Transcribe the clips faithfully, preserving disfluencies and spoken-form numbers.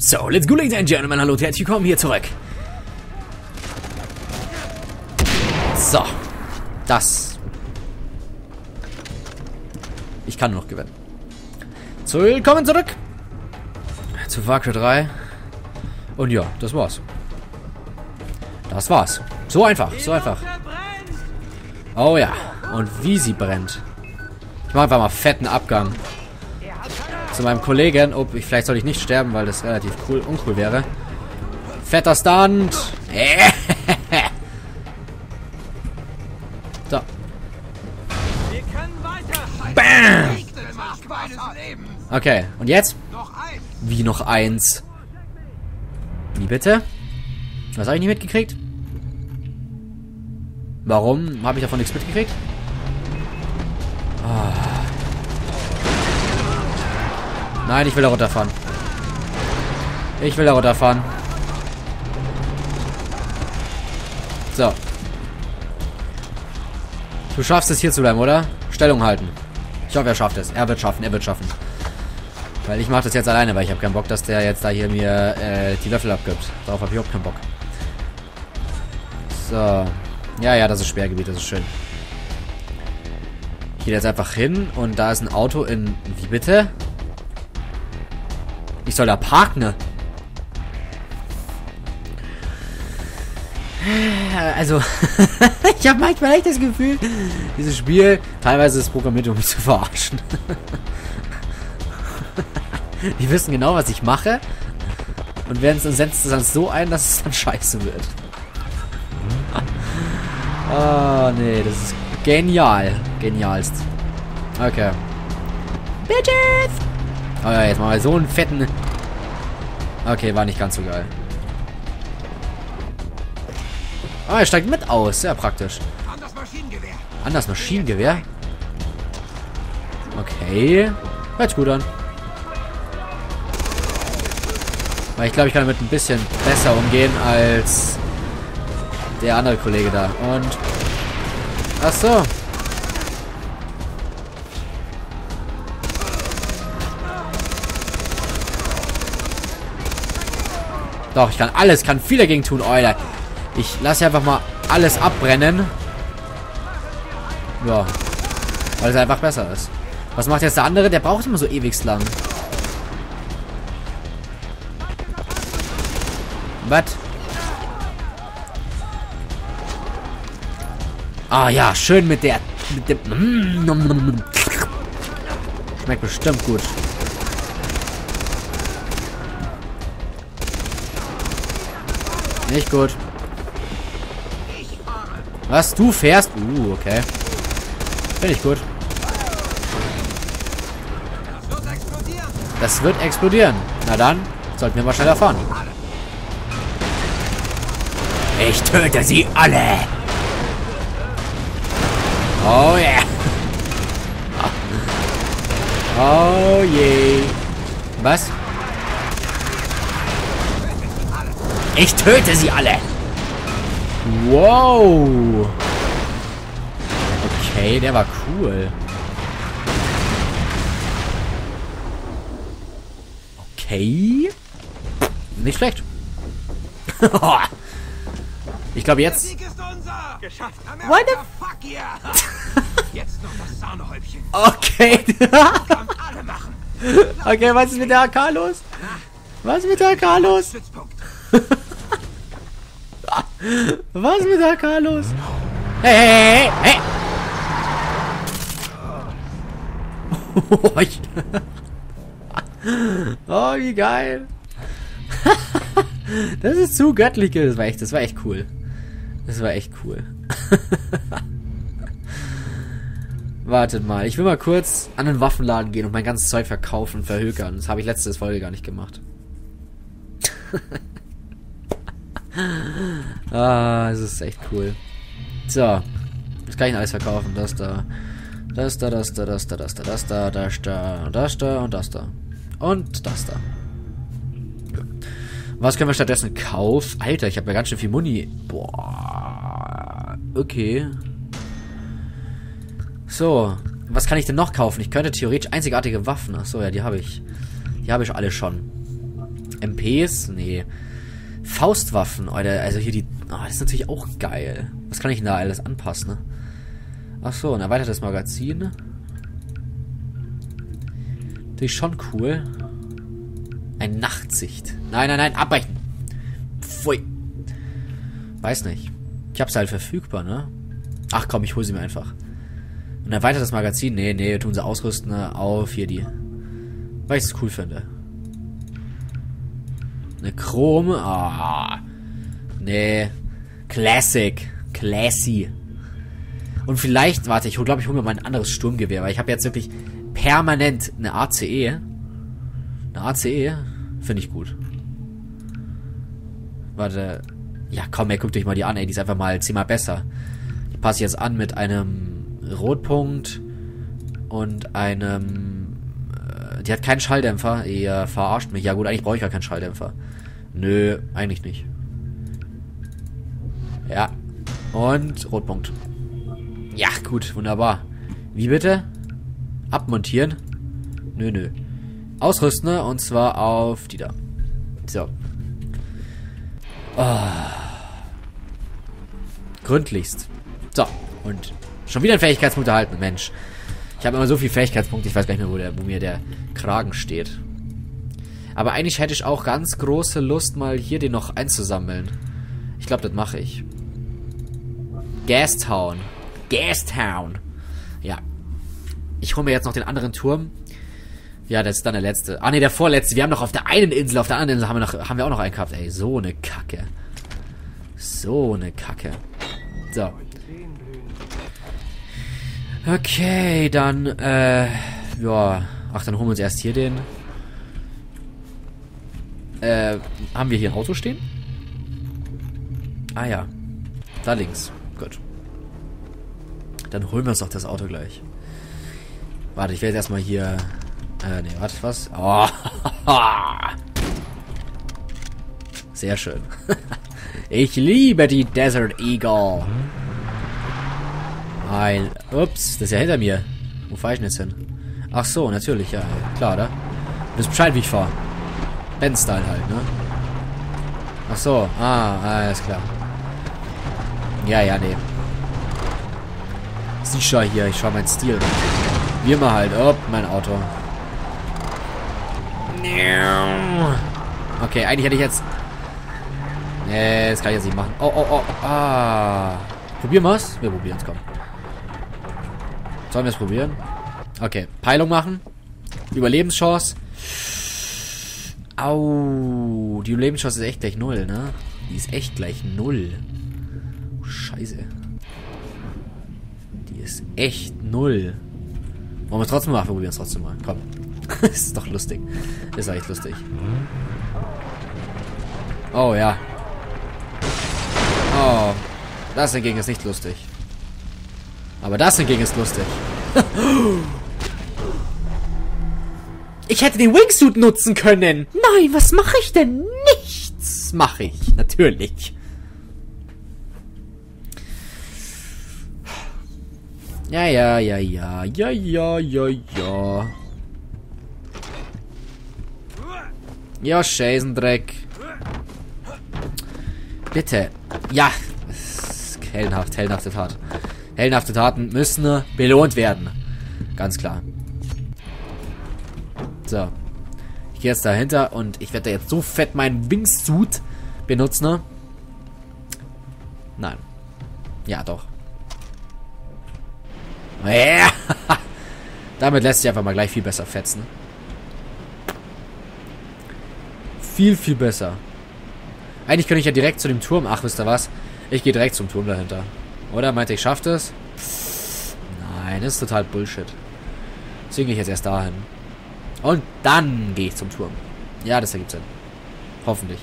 So, let's go, ladies and gentlemen. Hallo und herzlich willkommen hier zurück. So. Das. Ich kann nur noch gewinnen. So, willkommen zurück. Zu Far Cry drei. Und ja, das war's. Das war's. So einfach, so einfach. Oh ja. Und wie sie brennt. Ich mache einfach mal fetten Abgang. Zu meinem Kollegen. Oh, ich, vielleicht soll ich nicht sterben, weil das relativ cool, uncool wäre. Fetter Stunt. So. Bam. Okay, und jetzt? Wie noch eins? Wie bitte? Was habe ich nicht mitgekriegt? Warum habe ich davon nichts mitgekriegt? Oh. Nein, ich will da runterfahren. Ich will da runterfahren. So. Du schaffst es hier zu bleiben, oder? Stellung halten. Ich hoffe, er schafft es. Er wird schaffen, er wird schaffen. Weil ich mache das jetzt alleine, weil ich habe keinen Bock, dass der jetzt da hier mir äh, die Löffel abgibt. Darauf habe ich überhaupt keinen Bock. So. Ja, ja, das ist Sperrgebiet, das ist schön. Ich gehe jetzt einfach hin und da ist ein Auto in... Wie bitte? Ich soll da parken, ne? Also, ich habe manchmal echt das Gefühl, dieses Spiel teilweise ist programmiert, um mich zu verarschen. Die wissen genau, was ich mache und werden es setzt es dann so ein, dass es dann scheiße wird. Oh, nee, das ist genial. Genialst. Okay. Bitches! Oh ja, jetzt machen wir so einen fetten... Okay, war nicht ganz so geil. Oh, er steigt mit aus. Sehr praktisch. Anders Maschinengewehr. Anders Maschinengewehr? Okay. Hört sich gut an. Weil ich glaube, ich kann damit ein bisschen besser umgehen als der andere Kollege da. Und... Ach so. Doch, ich kann alles, kann viel dagegen tun, Alter. Ich lasse einfach mal alles abbrennen. Ja. Weil es einfach besser ist. Was macht jetzt der andere? Der braucht immer so ewig lang. Was? Ah ja, schön mit der... Mit dem... Schmeckt bestimmt gut. Nicht gut. Was? Du fährst? Uh, okay. Finde ich gut. Das wird explodieren. Na dann, sollten wir mal schneller fahren. Ich töte sie alle. Oh yeah. Oh je. Was? Ich töte sie alle. Wow. Okay, der war cool. Okay. Nicht schlecht. Ich glaube jetzt... What the fuck, yeah. Jetzt noch das Sahnehäubchen. Okay. Okay, was ist mit der A K los? Was ist mit der A K los? Was ist mit der A K los? Hey, hey, hey, hey! Oh, wie geil! Das ist zu göttlich. Das war echt, das war echt cool. Das war echt cool. Wartet mal, ich will mal kurz an den Waffenladen gehen und mein ganzes Zeug verkaufen und verhökern. Das habe ich letzte Folge gar nicht gemacht. Ah, das ist echt cool. So. Das kann ich alles verkaufen. Das da. Das da, das da, das da, das da, das da, das da, das da und das da. Und das da. Was können wir stattdessen kaufen? Alter, ich habe ja ganz schön viel Muni. Boah. Okay. So. Was kann ich denn noch kaufen? Ich könnte theoretisch einzigartige Waffen. Achso, ja, die habe ich. Die habe ich alle schon. M Ps? Nee. Faustwaffen, Alter. Also hier die... Oh, das ist natürlich auch geil. Was kann ich denn da alles anpassen, ne? Achso, ein erweitertes Magazin. Natürlich schon cool. Ein Nachtsicht. Nein, nein, nein, abbrechen. Pfui. Weiß nicht. Ich hab's halt verfügbar, ne? Ach komm, ich hol sie mir einfach. Ein erweitertes Magazin? Nee, nee, tun sie ausrüsten auf hier die. Weil ich es cool finde. Eine Chrom. Ah. Nee. Classic. Classy. Und vielleicht, warte, ich glaube, ich hole mir mal ein anderes Sturmgewehr, weil ich habe jetzt wirklich permanent eine A C E. Eine A C E finde ich gut. Warte. Ja, komm, ey, guckt euch mal die an, ey, die ist einfach mal zehnmal besser. Die passe ich jetzt an mit einem Rotpunkt und einem... Äh, die hat keinen Schalldämpfer. Ihr verarscht mich. Ja gut, eigentlich brauche ich gar keinen Schalldämpfer. Nö, eigentlich nicht. Ja. Und Rotpunkt. Ja, gut, wunderbar. Wie bitte? Abmontieren? Nö, nö. Ausrüsten, ne? Und zwar auf die da. So. Oh. Gründlichst. So. Und schon wieder ein Fähigkeitspunkt erhalten. Mensch. Ich habe immer so viele Fähigkeitspunkte, ich weiß gar nicht mehr, wo, der, wo mir der Kragen steht. Aber eigentlich hätte ich auch ganz große Lust, mal hier den noch einzusammeln. Ich glaube, das mache ich. Gastown. Gastown. Ja. Ich hole mir jetzt noch den anderen Turm. Ja, das ist dann der letzte. Ah, ne, der vorletzte. Wir haben noch auf der einen Insel, auf der anderen Insel haben wir, noch, haben wir auch noch einen gehabt. Ey, so eine Kacke. So eine Kacke. So. Okay, dann, äh, ja. Ach, dann holen wir uns erst hier den. Äh, haben wir hier ein Auto stehen? Ah ja. Da links. Gut. Dann holen wir uns doch das Auto gleich. Warte, ich werde erstmal hier... Äh, nee, warte, was? Oh. Sehr schön. Ich liebe die Desert Eagle. Ein... Ups, das ist ja hinter mir. Wo fahre ich denn jetzt hin? Ach so, natürlich, ja. Klar, da. Du bist Bescheid, wie ich fahre. Ben-Style halt, ne? Ach so, ah, alles klar. Ja, ja, nee. Sicher hier, ich schau meinen Stil. Wie immer halt. Oh, mein Auto. Okay, eigentlich hätte ich jetzt... Nee, das kann ich jetzt nicht machen. Oh, oh, oh. Ah. Probieren wir es? Wir probieren es, komm. Sollen wir es probieren? Okay, Peilung machen. Überlebenschance. Au. Die Überlebenschance ist echt gleich null, ne? Die ist echt gleich null. Scheiße. Die ist echt null. Wollen wir es trotzdem machen? Wir probieren es trotzdem mal. Komm. Das ist doch lustig. Ist echt lustig. Oh, ja. Oh. Das hingegen ist nicht lustig. Aber das hingegen ist lustig. Ich hätte den Wingsuit nutzen können. Nein, was mache ich denn? Nichts mache ich. Natürlich. Ja, ja, ja, ja. Ja, ja, ja, ja. Ja, Scheißendreck. Bitte. Ja. Heldenhaft, heldenhafte Tat. Heldenhafte Taten müssen belohnt werden. Ganz klar. So. Ich gehe jetzt dahinter und ich werde da jetzt so fett meinen Wingsuit benutzen, ne? Nein. Ja, doch. Ja. Damit lässt sich einfach mal gleich viel besser fetzen. Viel, viel besser. Eigentlich könnte ich ja direkt zu dem Turm... Ach, wisst ihr was? Ich gehe direkt zum Turm dahinter. Oder? Meinte ich, schafft es? Nein, das ist total Bullshit. Deswegen gehe ich jetzt erst dahin. Und dann gehe ich zum Turm. Ja, das ergibt Sinn. Hoffentlich.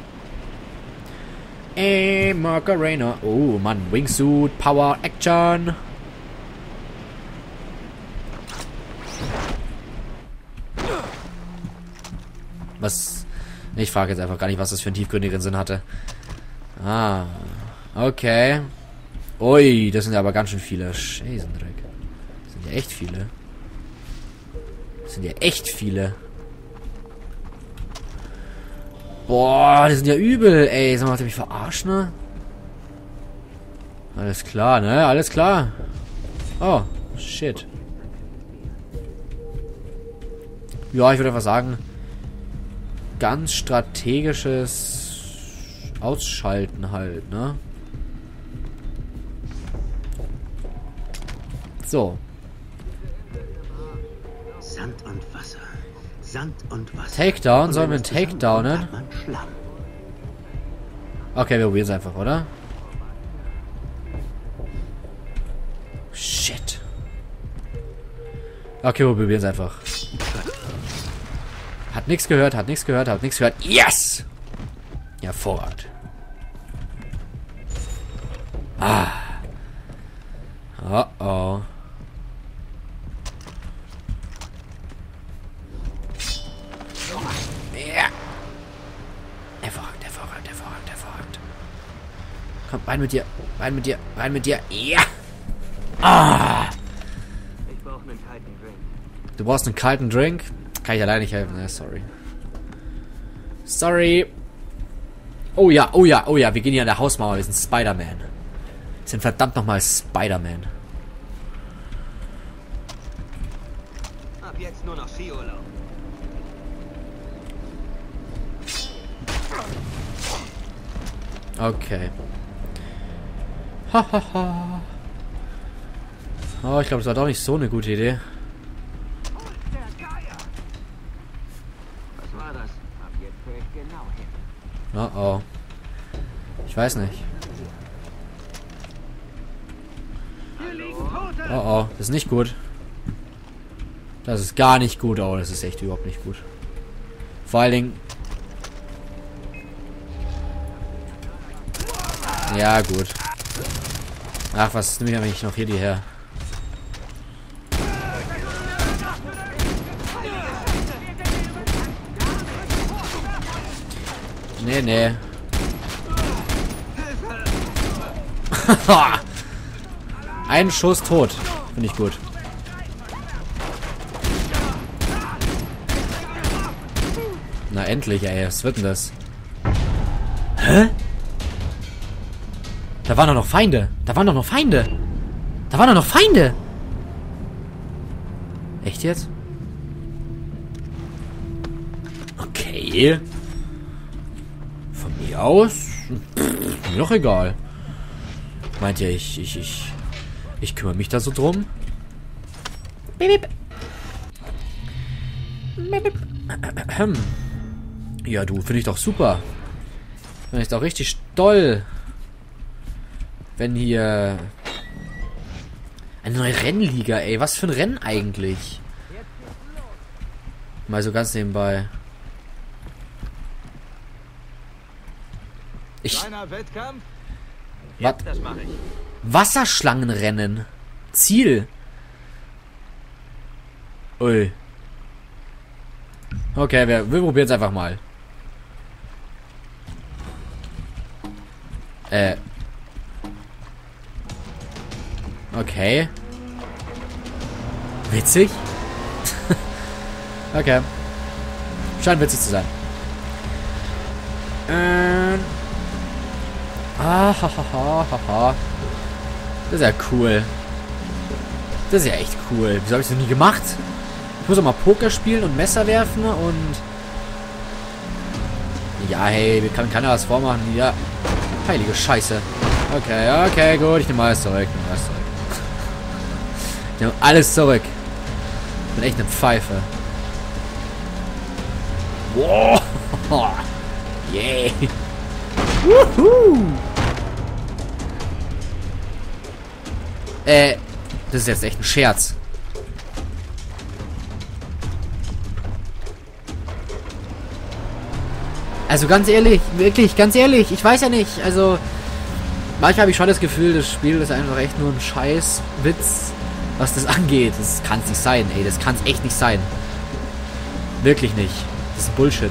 Ey, Macarena. Oh, Mann. Wingsuit, Power, Action. Was... Ich frage jetzt einfach gar nicht, was das für einen tiefgründigen Sinn hatte. Ah, okay. Ui, das sind ja aber ganz schön viele. Scheißendreck. Das sind ja echt viele. Das sind ja echt viele. Boah, die sind ja übel, ey. Sag mal, habt ihr mich verarscht, ne? Alles klar, ne? Alles klar. Oh, shit. Ja, ich würde einfach sagen, ganz strategisches Ausschalten halt, ne? So. Sand und Wasser. Sand und Wasser. Takedown? Und Sollen wir wenn einen es Takedownen? zusammenkommt, hat man Schlamm. Okay, wir probieren es einfach, oder? Shit. Okay, wir probieren es einfach. Hat nichts gehört, hat nichts gehört, hat nichts gehört. Yes! Hervorragend. Ah. Oh oh. Ja. Hervorragend, hervorragend, hervorragend, hervorragend. Komm, rein mit dir, rein mit dir, rein mit dir. Ja! Ah! Ich brauche einen kalten Drink. Du brauchst einen kalten Drink? Kann ich alleine nicht helfen, ne? Sorry. Sorry. Oh ja, oh ja, oh ja, wir gehen hier an der Hausmauer, wir sind Spider-Man. Wir sind verdammt nochmal Spider-Man. Ab jetzt nur noch Skiurlaub. Okay. Hahaha. Oh, ich glaube, das war doch nicht so eine gute Idee. Was war das? Ab jetzt höre ich genau hin. Oh oh. Ich weiß nicht. Oh oh, das ist nicht gut. Das ist gar nicht gut. Oh, das ist echt überhaupt nicht gut. Vor allen Dingen... Ja, gut. Ach, was nehme ich eigentlich noch hier die her? Nee, nee. Ein Schuss tot. Finde ich gut. Na endlich, ey. Was wird denn das? Hä? Da waren doch noch Feinde. Da waren doch noch Feinde. Da waren doch noch Feinde. Echt jetzt? Okay. Von mir aus? Pff, mir doch egal. Meint ihr, ich, ich, ich, ich kümmere mich da so drum? Bip, bip. Bip, bip. Ja, du, finde ich doch super. Finde ich doch richtig toll. Wenn hier... Eine neue Rennliga, ey. Was für ein Rennen eigentlich? Mal so ganz nebenbei. Ich... Kleiner Wettkampf? Was? Das mache ich. Wasserschlangenrennen. Ziel. Ui. Okay, wir, wir probieren es einfach mal. Äh... Okay. Witzig. Okay. Scheint witzig zu sein. Ähm. Ah, ha, ha, ha, ha, ha. Das ist ja cool. Das ist ja echt cool. Wieso habe ich das nie gemacht? Ich muss auch mal Poker spielen und Messer werfen und... Ja, hey, wir kann keiner was vormachen. Ja. Heilige Scheiße. Okay, okay, gut. Ich nehme alles zurück. Ich nehme alles zurück. Ich nehme alles zurück. Ich bin echt eine Pfeife. Wow. Yeah. Woohoo. Äh, das ist jetzt echt ein Scherz. Also ganz ehrlich, wirklich, ganz ehrlich, ich weiß ja nicht, also manchmal habe ich schon das Gefühl, das Spiel ist einfach echt nur ein Scheißwitz, was das angeht. Das kann es nicht sein, ey, das kann es echt nicht sein. Wirklich nicht. Das ist Bullshit.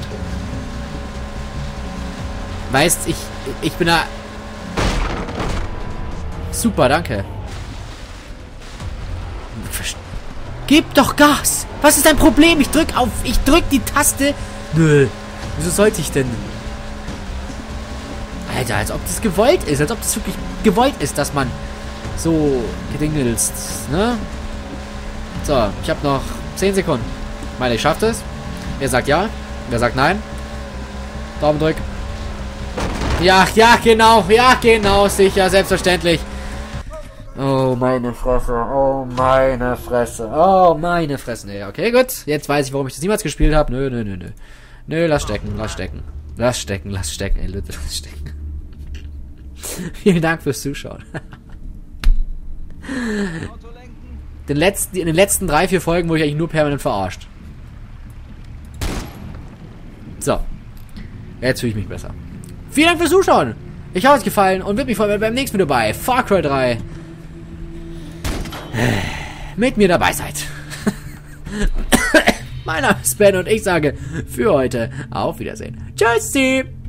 Weißt, ich, ich bin da... Super, danke. Gib doch Gas! Was ist dein Problem? Ich drück auf... Ich drück die Taste... Nö. Wieso sollte ich denn? Alter, als ob das gewollt ist. Als ob das wirklich gewollt ist, dass man so gedingelst, ne? So, ich habe noch zehn Sekunden. Ich meine, ich schaffe das. Wer sagt ja? Wer sagt nein? Daumen drück. Ja, ja, genau. Ja, genau. Sicher, selbstverständlich. Oh, meine Fresse. Oh, meine Fresse. Oh, meine Fresse. Nee, okay, gut. Jetzt weiß ich, warum ich das niemals gespielt habe. Nö, nö, nö, nö. Nö, lass stecken, lass stecken. Lass stecken, lass stecken, ey, Leute, lass stecken. Vielen Dank fürs Zuschauen. Den letzten, in den letzten drei, vier Folgen wurde ich eigentlich nur permanent verarscht. So. Jetzt fühle ich mich besser. Vielen Dank fürs Zuschauen. Ich hoffe, es gefallen und würde mich freuen, wenn ihr beim nächsten Video bei Far Cry drei mit mir dabei seid. Mein Name ist Ben und ich sage für heute auf Wiedersehen. Tschüssi.